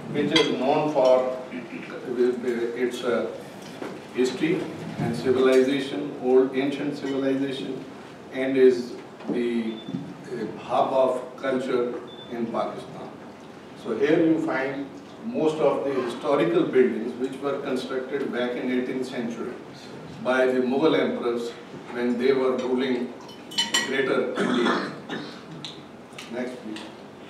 which is known for its history and civilization, old ancient civilization, and is the hub of culture in Pakistan. So here you find most of the historical buildings which were constructed back in 18th century by the Mughal emperors when they were ruling Greater India. Next, please.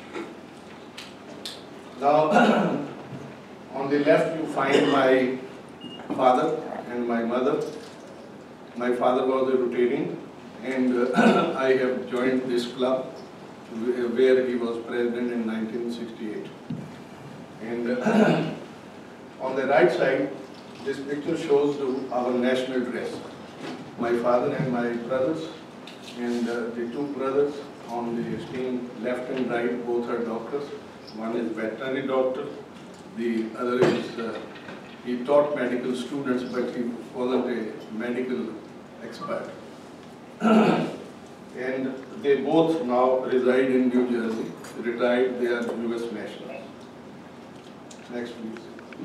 Now, on the left you find my father and my mother. My father was a Rotarian, and I have joined this club where he was president in 1968. And on the right side, this picture shows our national dress. My father and my brothers, and the two brothers on the extreme left and right, both are doctors. One is veterinary doctor, the other is, he taught medical students, but he wasn't a medical expert. And they both now reside in New Jersey, retired, they are US nationals. Next, please.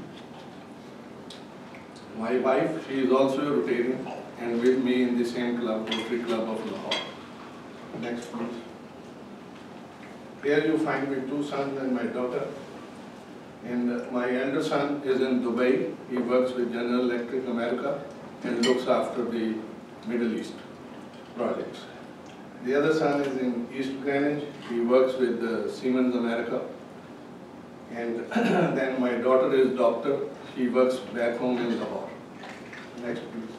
My wife, she is also a Rotarian and with me in the same club, Rotary Club of Lahore. Next, please. Here you find my two sons and my daughter. And my elder son is in Dubai. He works with General Electric America and looks after the Middle East projects. The other son is in East Greenwich. He works with Siemens America. And then my daughter is doctor. She works back home in Lahore. Next, please.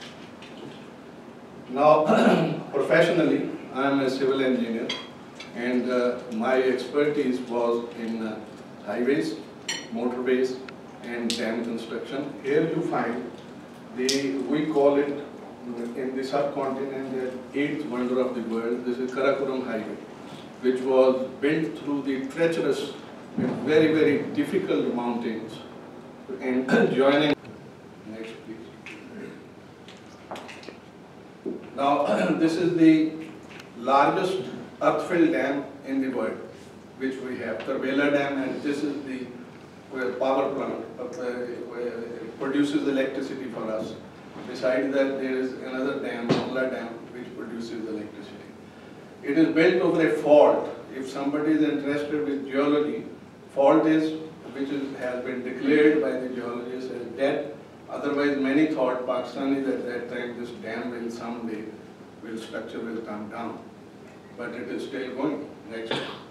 Now, professionally, I am a civil engineer, and my expertise was in highways, motorways, and dam construction. Here you find we call it in the subcontinent the eighth wonder of the world. This is Karakoram Highway, which was built through the treacherous and very, very difficult mountains and joining. Next, please. Now, this is the largest earth-filled dam in the world, which we have, Tarbela Dam, and this is the power plant, produces electricity for us. Besides that, there is another dam, Mangla Dam, which produces electricity. It is built over a fault. If somebody is interested with geology, fault is, has been declared by the geologists as dead. Otherwise, many thought Pakistanis at that time this dam will someday, structure will come down. But it is still going. Next.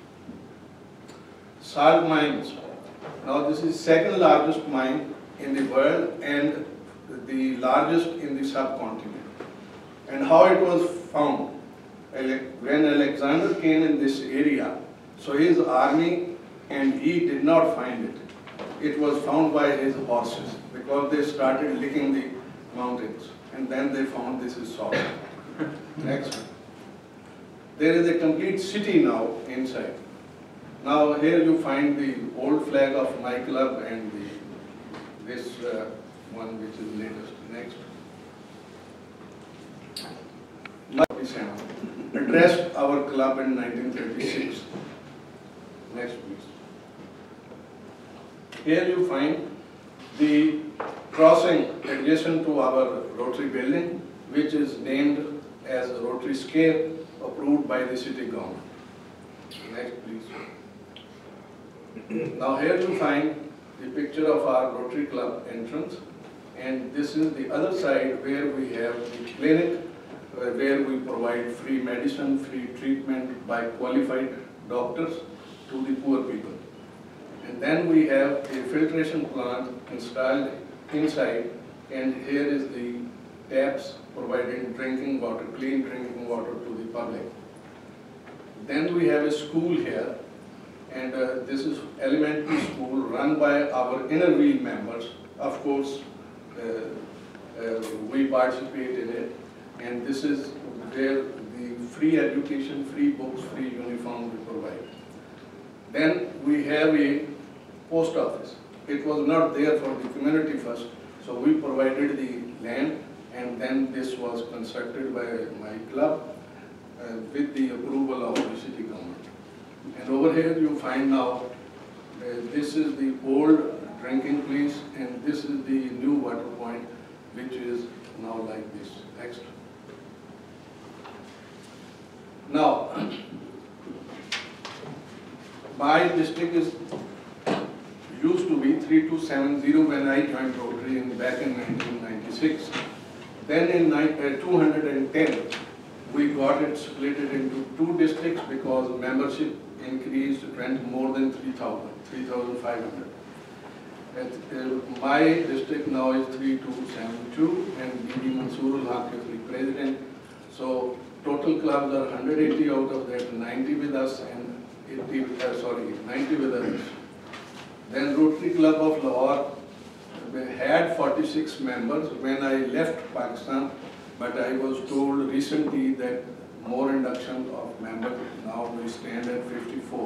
Salt mines. Now this is second largest mine in the world and the largest in the subcontinent. And how it was found? When Alexander came in this area, so his army and he did not find it. It was found by his horses because they started licking the mountains and then they found this is salt. Next. There is a complete city now inside. Now here you find the old flag of my club and this one which is latest. Next. Addressed our club in 1936. Next, please. Here you find the crossing adjacent to our Rotary building, which is named as Rotary Square, approved by the city government. Next, please. Now here you find the picture of our Rotary Club entrance, and this is the other side where we have the clinic, where we provide free medicine, free treatment by qualified doctors to the poor people. And then we have a filtration plant installed inside, and here is the taps providing drinking water, clean drinking water to the public. Then we have a school here, and this is elementary school run by our inner wheel members. Of course, we participate in it, and this is where the free education, free books, free uniform we provide. Then we have a post office. It was not there for the community first, so we provided the land, and then this was constructed by my club with the approval of the city government. And over here you find now This is the old drinking place, and this is the new water point, which is now like this. Next. Now, my district is used to be 3270 when I joined Rotary back in 1996. Then in 210, we got it split into two districts because membership increased, went more than 3,500. My district now is 3272 and B.D. Mansoorul Haq is the president. So total clubs are 180 out of that, 90 with us and 90 with others. Then Rotary Club of Lahore had 46 members when I left Pakistan, but I was told recently that more induction of members, now we stand at 54.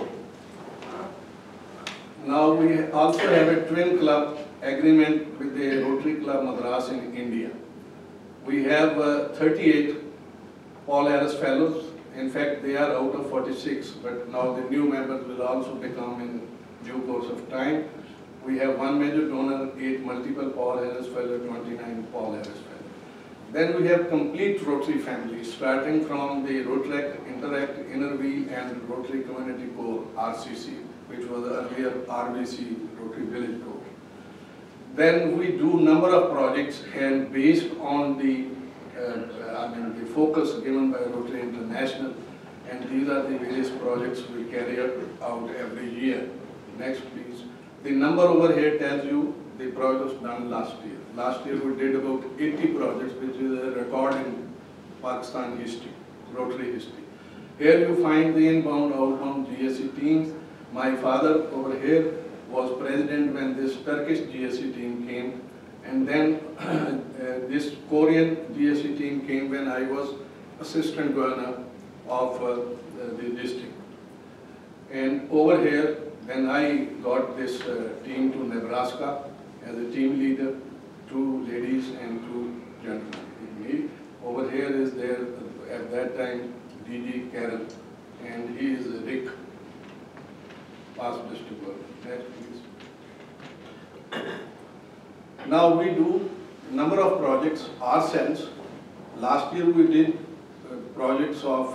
Now we also have a twin club agreement with the Rotary Club Madras in India. We have 38 Paul Harris Fellows. In fact, they are out of 46, but now the new members will also become in due course of time. We have one major donor, 8 multiple Paul Harris Fellows, 29 Paul Harris Fellows. Then we have complete Rotary family, starting from the Rotaract, Interact, Innerview, and Rotary Community Corps, RCC, which was earlier RVC, Rotary Village Corps. Then we do number of projects, and based on the the focus given by Rotary International, and these are the various projects we carry out every year. Next, please. The number over here tells you the projects done last year. Last year we did about 80 projects, which is a record in Pakistan history, Rotary history. Here you find the inbound, outbound GSE teams. My father over here was president when this Turkish GSE team came, and then this Korean GSE team came when I was assistant governor of the district. And over here, then I got this team to Nebraska as a team leader, 2 ladies and 2 gentlemen. Over here is there, at that time, DG Carroll, and he is Rick, past district governor. Next, please. Now we do number of projects ourselves. Last year we did projects of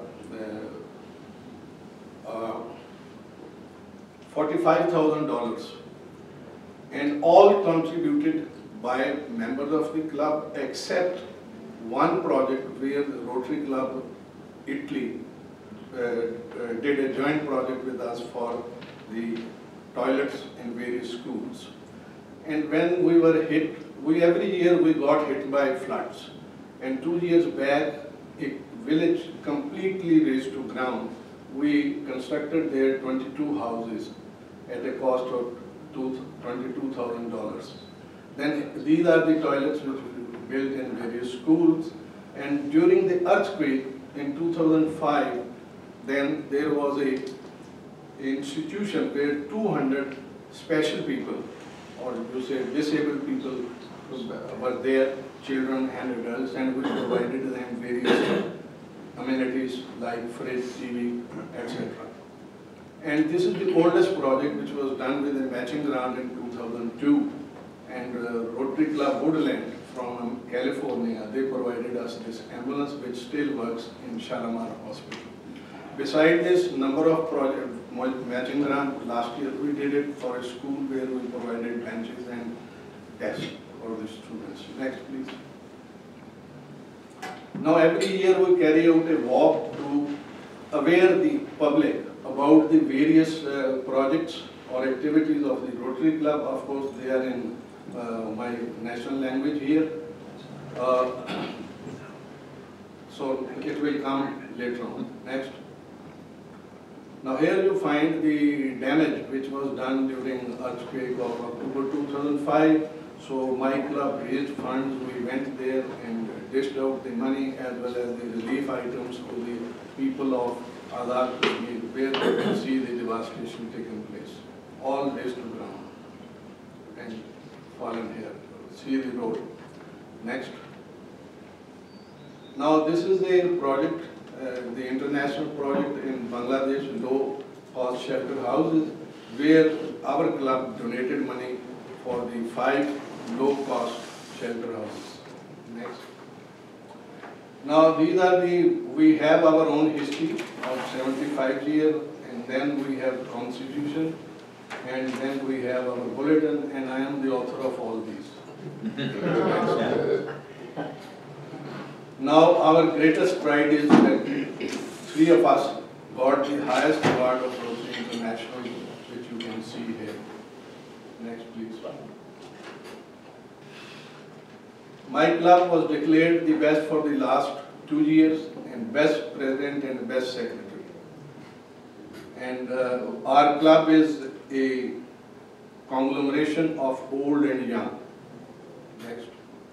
$45,000, and all contributed by members of the club, except one project where the Rotary Club Italy did a joint project with us for the toilets in various schools. And when we were hit, every year we got hit by floods. And 2 years back, a village completely razed to ground. We constructed there 22 houses at a cost of $22,000. Then these are the toilets which we built in various schools. And during the earthquake in 2005, then there was a institution where 200 special people, or you say disabled people, were there, children and adults, and we provided them various amenities like fridge, TV, etc. And this is the oldest project which was done with a matching grant in 2002. And Rotary Club Woodland from California, they provided us this ambulance which still works in Shalimar Hospital. Beside this, number of project matching grant, last year we did it for a school where we provided benches and desks for the students. Next, please. Now every year we carry out a walk to aware the public about the various projects or activities of the Rotary Club. Of course, they are in my national language here. So it will come later on. Next. Now here you find the damage which was done during earthquake of October 2005. So my club raised funds, we went there and dished out the money as well as the relief items to the people of Azad Kashmir, where you can see the devastation taking place. All razed to ground and fallen here. See the road. Next. Now this is a project, the international project in Bangladesh, low cost shelter houses, where our club donated money for the 5 low-cost shelter houses. Next. Now these are we have our own history of 75 years, and then we have constitution, and then we have our bulletin, and I am the author of all these. Now our greatest pride is that 3 of us got the highest award of Rotary International, which you can see here. Next please. My club was declared the best for the last 2 years, and best president and best secretary. And our club is a conglomeration of old and young. Next.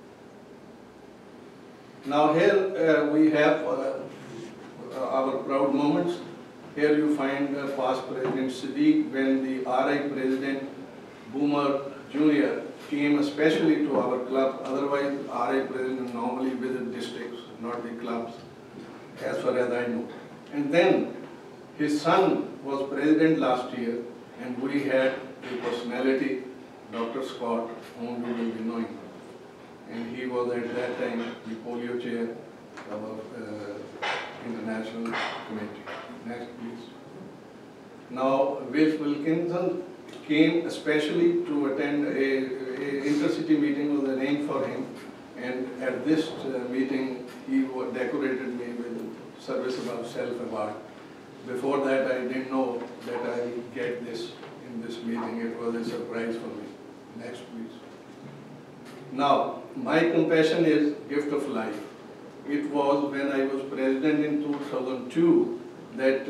Now here we have our proud moments. Here you find past President Siddique when the RI President Boomer Jr. came especially to our club. Otherwise, RI President normally visit districts, not the clubs, as far as I know. And then his son was president last year, and we had a personality, Dr. Scott, whom you will be knowing. And he was at that time the polio chair of our international committee. Next, please. Now, Wilf Wilkinson came especially to attend a intercity meeting was arranged for him, and at this meeting he decorated me with Service Above Self award. Before that I didn't know that I get this in this meeting. It was a surprise for me. Next please. Now my compassion is gift of life. It was when I was president in 2002 that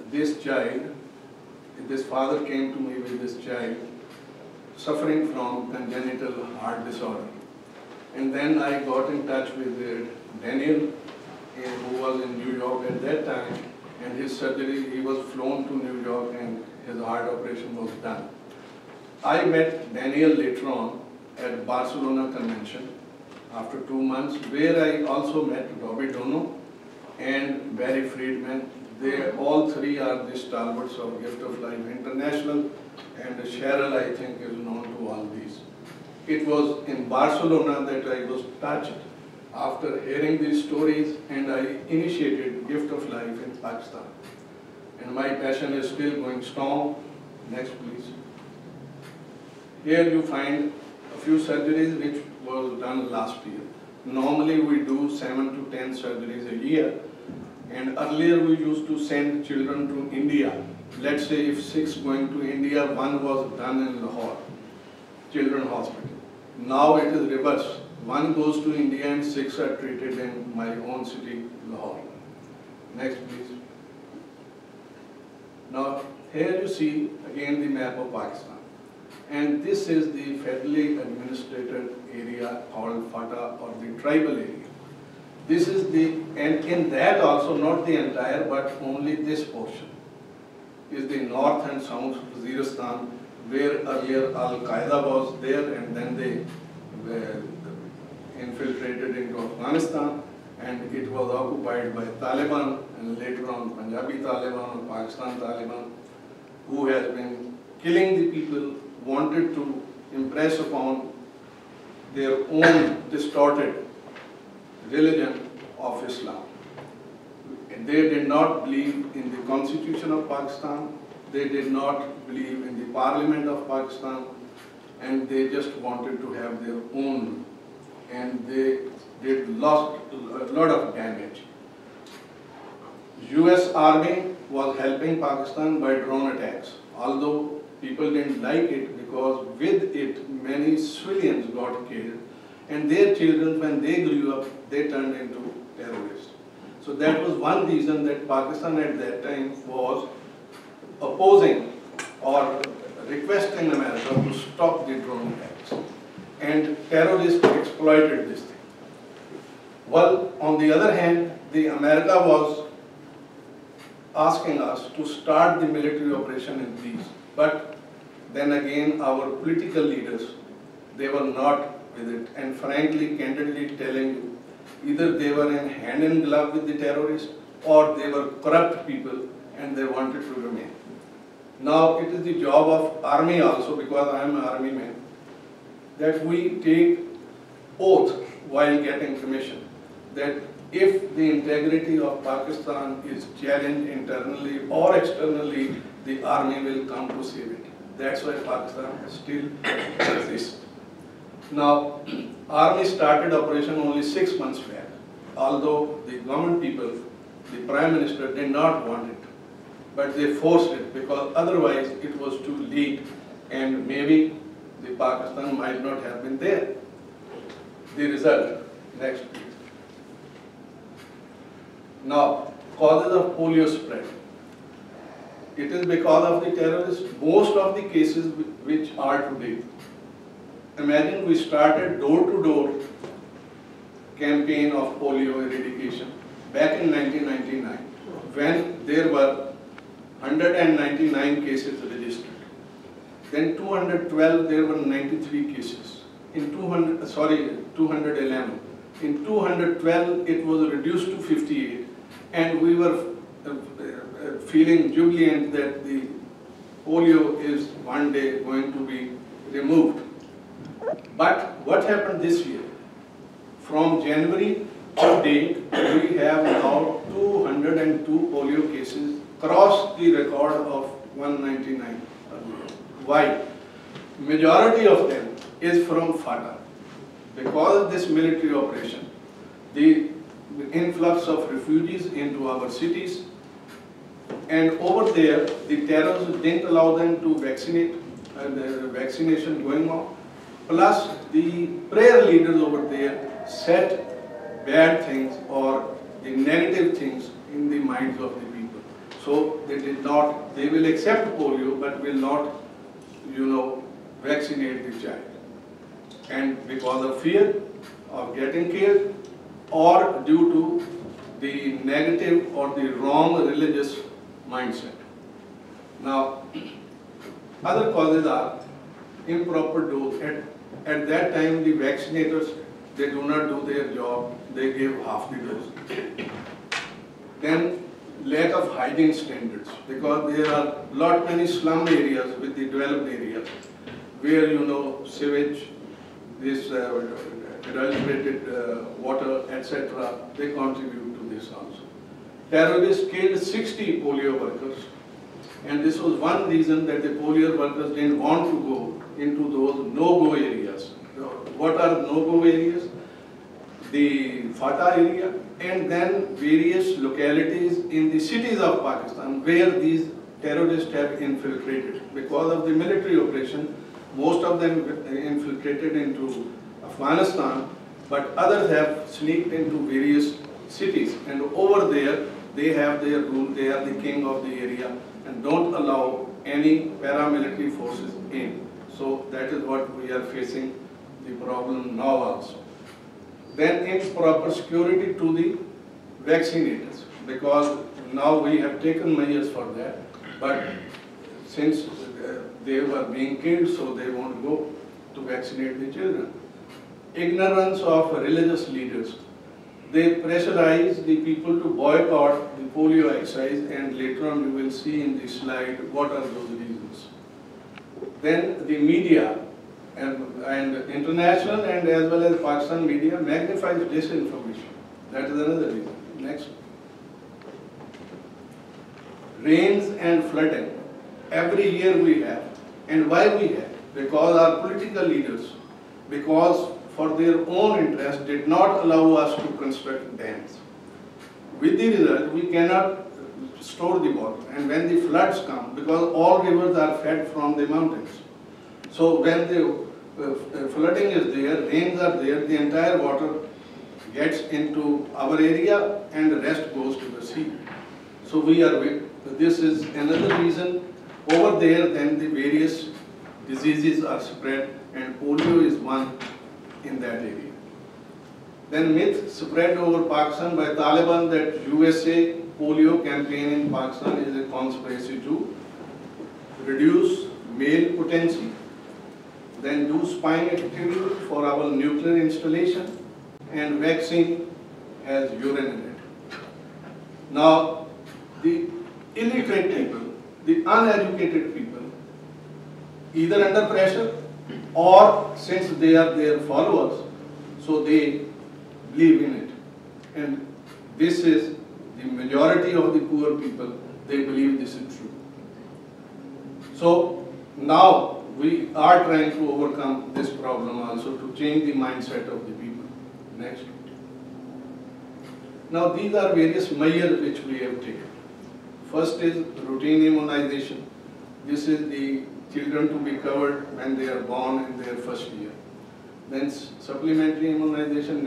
this father came to me with this child suffering from congenital heart disorder. And then I got in touch with Daniel, who was in New York at that time, and his surgery, he was flown to New York and his heart operation was done. I met Daniel later on at Barcelona convention after 2 months, where I also met Robbie Dono and Barry Friedman. They all 3 are the stalwarts of Gift of Life International, and Cheryl, I think, is known to all these. It was in Barcelona that I was touched after hearing these stories, and I initiated Gift of Life in Pakistan. And my passion is still going strong. Next, please. Here you find a few surgeries which was done last year. Normally we do 7 to 10 surgeries a year. And earlier we used to send children to India. Let's say if 6 going to India, 1 was done in Lahore, Children's Hospital. Now it is reverse. 1 goes to India and 6 are treated in my own city, Lahore. Next please. Now here you see again the map of Pakistan. And this is the federally administered area called FATA, or the tribal area. This is and in that also not the entire, but only this portion is the north and south Waziristan, where earlier Al-Qaeda was there, and then they were infiltrated into Afghanistan, and it was occupied by Taliban, and later on Punjabi Taliban or Pakistan Taliban, who has been killing the people, wanted to impress upon their own distorted religion of Islam. They did not believe in the Constitution of Pakistan, they did not believe in the Parliament of Pakistan, and they just wanted to have their own, and they lost a lot of damage. US Army was helping Pakistan by drone attacks, although people didn't like it because with it many civilians got killed, and their children, when they grew up, they turned into terrorists. So that was one reason that Pakistan at that time was opposing or requesting America to stop the drone attacks. And terrorists exploited this thing. Well, on the other hand, America was asking us to start the military operation in peace. But then again, our political leaders, they were not with it. And frankly, candidly telling you, either they were in hand in glove with the terrorists, or they were corrupt people and they wanted to remain. Now it is the job of army also, because I am an army man, that we take oath while getting commission, that if the integrity of Pakistan is challenged internally or externally, the army will come to save it. That's why Pakistan still exists. Now, army started operation only 6 months back, although the government people, the Prime Minister did not want it, but they forced it because otherwise it was too late and maybe the Pakistan might not have been there. The result, next please. Now, causes of polio spread. It is because of the terrorists. Most of the cases which are today, imagine we started door-to-door campaign of polio eradication back in 1999 when there were 199 cases registered. Then 212 there were 93 cases. In 211. In 212 it was reduced to 58, and we were feeling jubilant that the polio is one day going to be removed. But what happened this year? From January to date, we have now 202 polio cases, crossed the record of 199. Why? Majority of them is from FATA. Because of this military operation, the influx of refugees into our cities, and over there, the terrorists didn't allow them to vaccinate, the vaccination going on. Plus, the prayer leaders over there set bad things or the negative things in the minds of the people. So they did not, they will accept polio, but will not, vaccinate the child. And because of fear of getting killed or due to the negative or the wrong religious mindset. Now, other causes are improper dose. At that time, the vaccinators, they do not do their job, they give half the dose. Then, lack of hygiene standards, because there are many slum areas with the developed areas where, sewage, this adulterated water, etc., they contribute to this also. Terrorists killed 60 polio workers, and this was one reason that the polio workers didn't want to go into those no-go areas. What are no-go areas? The FATA area, and then various localities in the cities of Pakistan where these terrorists have infiltrated. Because of the military operation, most of them infiltrated into Afghanistan, but others have sneaked into various cities, and over there they have their rule, they are the king of the area and don't allow any paramilitary forces in. So that is what we are facing the problem now also. Then improper security to the vaccinators, because now we have taken measures for that, but since they were being killed, so they won't go to vaccinate the children. Ignorance of religious leaders. They pressurize the people to boycott the polio exercise, and later on you will see in the slide what are those reasons. Then the media and international and as well as Pakistan media magnifies disinformation. That is another reason. Next. Rains and flooding. Every year we have. And why we have? Because our political leaders, because for their own interest, did not allow us to construct dams. With the result, we cannot store the water. And when the floods come, because all rivers are fed from the mountains. So when the flooding is there, rains are there, the entire water gets into our area and the rest goes to the sea. So this is another reason. Over there, then the various diseases are spread, and polio is one in that area. Then myth spread over Pakistan by Taliban that USA polio campaign in Pakistan is a conspiracy to reduce male potency, then do spying activity for our nuclear installation, and vaccine has urine in it. Now, the illiterate people, the uneducated people, either under pressure or since they are their followers, so they believe in it. And this is the majority of the poor people, they believe this is true. So now we are trying to overcome this problem also, to change the mindset of the people. Next. Now these are various measures which we have taken. First is routine immunization. This is the children to be covered when they are born in their first year. Then supplementary immunization,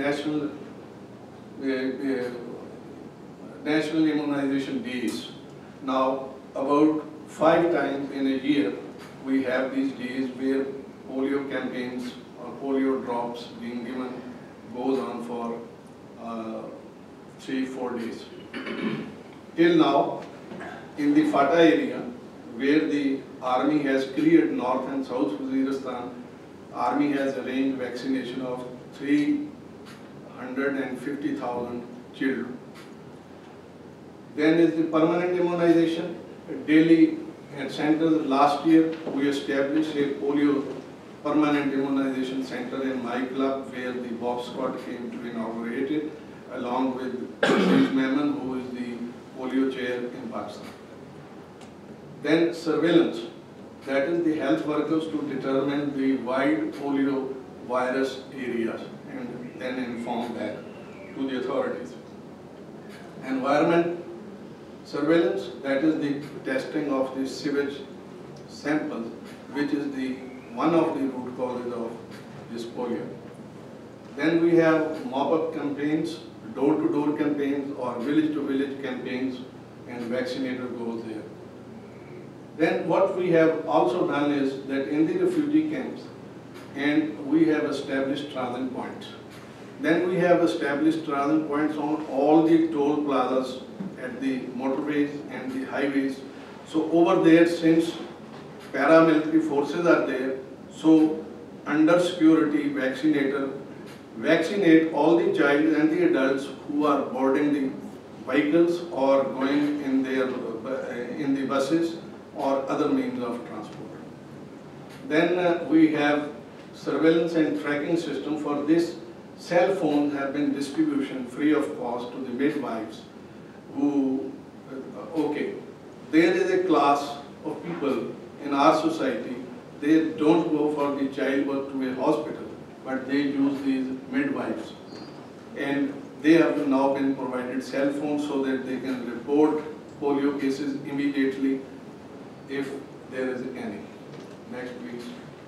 national immunization days. Now about 5 times in a year we have these days where polio campaigns or polio drops being given goes on for 3-4 days. Till now, in the FATA area, where the army has cleared North and South Waziristan, army has arranged vaccination of 350,000 children. Then is the permanent immunization. Daily at centers, last year we established a polio permanent immunization center in my club, where the Bob Scott came to inaugurate it, along with Sheikh Mehman, who is the polio chair in Pakistan. Then surveillance, that is the health workers to determine the wide polio virus areas and then inform that to the authorities. Environment surveillance, that is the testing of the sewage samples, which is the one of the root causes of this polio. Then we have mop-up campaigns, door-to-door campaigns or village-to-village campaigns, and vaccinator goes there. Then what we have also done is that in the refugee camps, and we have established transit points. Then we have established transit points on all the toll plazas at the motorways and the highways. So over there, since paramilitary forces are there, so under security vaccinator vaccinate all the child and the adults who are boarding the vehicles or going in their in the buses or other means of transport. Then we have surveillance and tracking system for this. Cell phones have been distribution free of cost to the midwives who, okay, there is a class of people in our society, they don't go for the childbirth to a hospital, but they use these midwives. And they have now been provided cell phones so that they can report polio cases immediately if there is any. Next, please.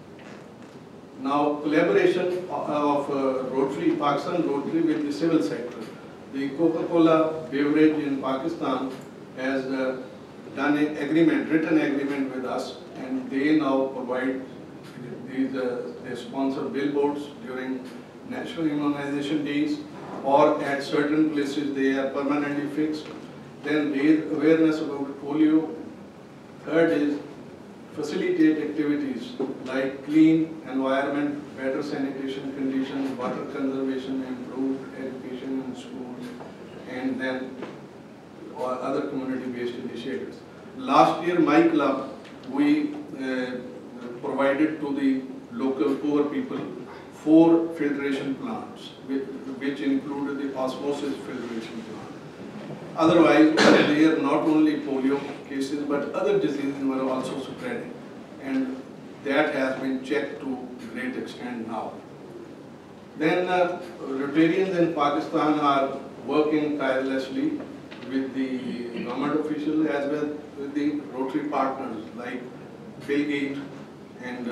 Now, collaboration of Rotary, Pakistan Rotary with the civil sector. The Coca-Cola beverage in Pakistan has done an agreement, written agreement with us, and they now provide these, they sponsor billboards during national immunization days, or at certain places they are permanently fixed. Then raise awareness about polio. Third is facilitate activities like clean environment, better sanitation conditions, water conservation, improved education in schools, and then other community-based initiatives. Last year, my club, we provided to the local poor people 4 filtration plants, which included the osmosis filtration plant. Otherwise, there not only polio cases, but other diseases were also spreading. And that has been checked to a great extent now. Then Rotarians in Pakistan are working tirelessly with the government officials as well with the Rotary partners like Bill Gates and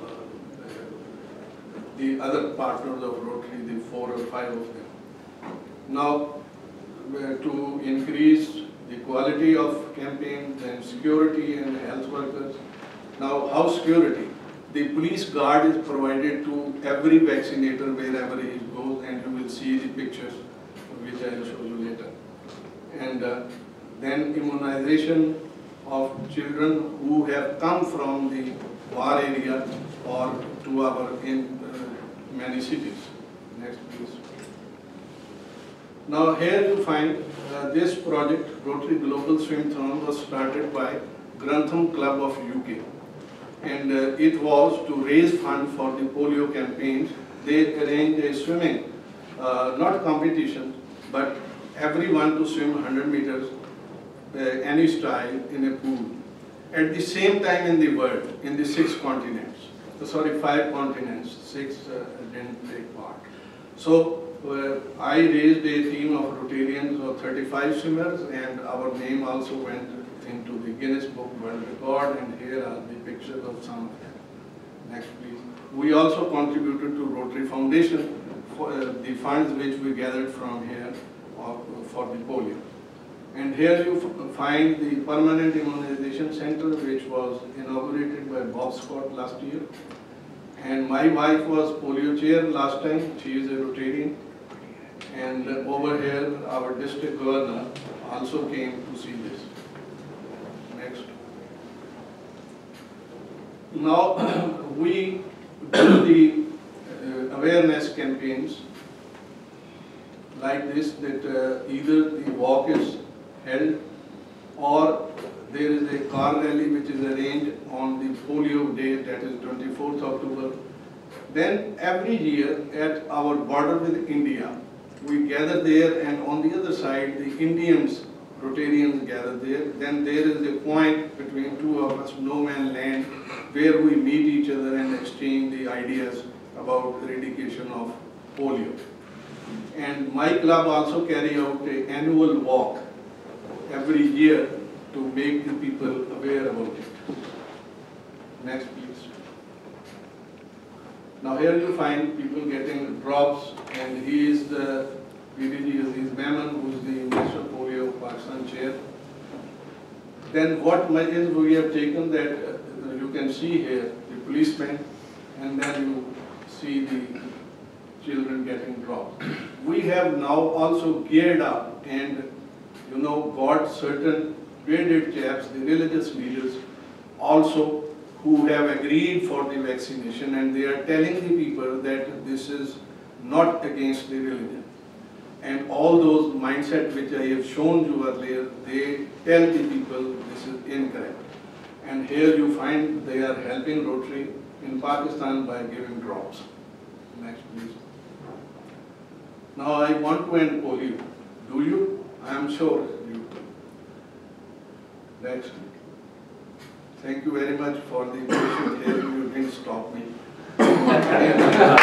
the other partners of Rotary, the 4 or 5 of them. Now, to increase the quality of campaigns and security and health workers. Now, how security? The police guard is provided to every vaccinator wherever he goes, and you will see the pictures which I will show you later. And then immunization of children who have come from the war area or to our many cities. Next, please. Now here you find this project, Rotary Global Swimthon, was started by Grantham Club of UK. And it was to raise funds for the polio campaigns. They arranged a swimming, not competition, but everyone to swim 100 meters, any style in a pool. At the same time in the world, in the 6 continents, sorry, 5 continents, 6 didn't take part. So I raised a team of Rotarians of 35 swimmers, and our name also went into the Guinness Book World Record, and here are the pictures of some of them. Next please. We also contributed to Rotary Foundation for the funds which we gathered from here for the polio. And here you find the Permanent Immunization Center, which was inaugurated by Bob Scott last year. And my wife was polio chair last time, she is a Rotarian. And over here, our district governor also came to see this. Next. Now, we do the awareness campaigns like this, that either the walk is held or there is a car rally which is arranged on the polio day, that is 24th October. Then every year at our border with India, we gather there, and on the other side the Indians, Rotarians gather there. Then there is a point between two of us, no man land, where we meet each other and exchange the ideas about eradication of polio. And my club also carry out an annual walk every year to make the people aware about it. Next please. Now here you find people getting drops, and he is the PDG, is Memon, who is the National Polio Pakistan chair. Then what measures we have taken, that you can see here the policemen, and then you see the children getting drops. We have now also geared up and got certain graded chaps, the religious leaders also, who have agreed for the vaccination, and they are telling the people that this is not against the religion. And all those mindsets which I have shown you earlier, they tell the people this is incorrect. And here you find they are helping Rotary in Pakistan by giving drops. Next please. Now I want to end polio. Do you? I am sure you do. Next. Thank you very much for the patient here. You didn't stop me.